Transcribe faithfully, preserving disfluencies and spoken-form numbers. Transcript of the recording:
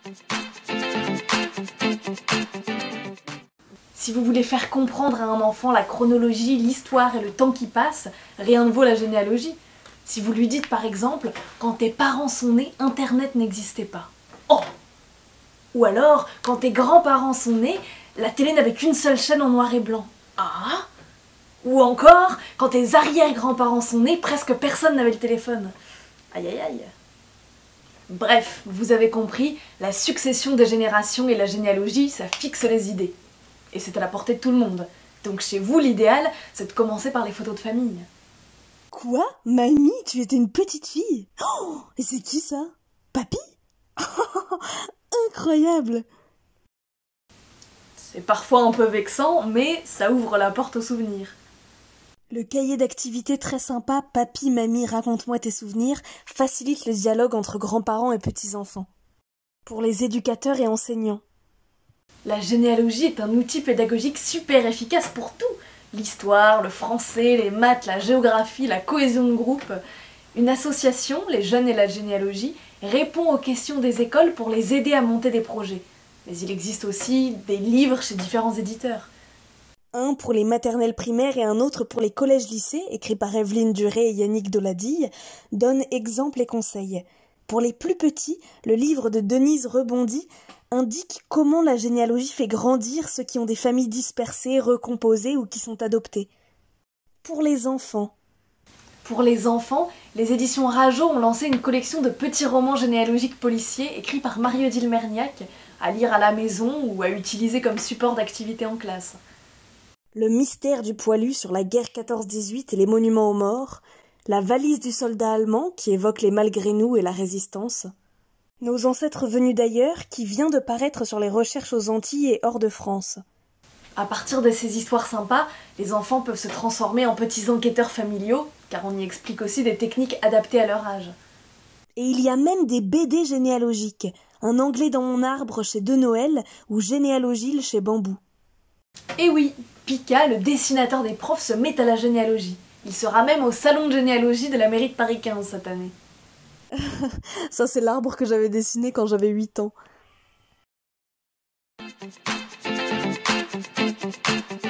Si vous voulez faire comprendre à un enfant la chronologie, l'histoire et le temps qui passe, rien ne vaut la généalogie. Si vous lui dites par exemple, quand tes parents sont nés, Internet n'existait pas. Oh! Ou alors, quand tes grands-parents sont nés, la télé n'avait qu'une seule chaîne en noir et blanc. Ah! Ou encore, quand tes arrière-grands-parents sont nés, presque personne n'avait le téléphone. Aïe aïe aïe. Bref, vous avez compris, la succession des générations et la généalogie, ça fixe les idées. Et c'est à la portée de tout le monde. Donc chez vous, l'idéal, c'est de commencer par les photos de famille. Quoi? Mamie, tu étais une petite fille? Oh, et c'est qui ça? Papy? Incroyable! C'est parfois un peu vexant, mais ça ouvre la porte aux souvenirs. Le cahier d'activités très sympa « Papy, mamie, raconte-moi tes souvenirs » facilite le dialogue entre grands-parents et petits-enfants. Pour les éducateurs et enseignants. La généalogie est un outil pédagogique super efficace pour tout. L'histoire, le français, les maths, la géographie, la cohésion de groupe. Une association, les jeunes et la généalogie, répond aux questions des écoles pour les aider à monter des projets. Mais il existe aussi des livres chez différents éditeurs. Un pour les maternelles primaires et un autre pour les collèges-lycées, écrit par Evelyne Duré et Yannick Doladille, donnent exemples et conseils. Pour les plus petits, le livre de Denise Rebondy indique comment la généalogie fait grandir ceux qui ont des familles dispersées, recomposées ou qui sont adoptés. Pour les enfants. Pour les enfants, les éditions Rajo ont lancé une collection de petits romans généalogiques policiers écrits par Marie-Odile Merniac, à lire à la maison ou à utiliser comme support d'activité en classe. Le mystère du poilu sur la guerre quatorze dix-huit et les monuments aux morts, la valise du soldat allemand qui évoque les malgré nous et la résistance, nos ancêtres venus d'ailleurs qui vient de paraître sur les recherches aux Antilles et hors de France. À partir de ces histoires sympas, les enfants peuvent se transformer en petits enquêteurs familiaux, car on y explique aussi des techniques adaptées à leur âge. Et il y a même des B D généalogiques, un anglais dans mon arbre chez De Noël ou Généalogile chez Bambou. Et oui, Pika, le dessinateur des profs, se met à la généalogie. Il sera même au salon de généalogie de la mairie de Paris quinze cette année. Ça, c'est l'arbre que j'avais dessiné quand j'avais huit ans.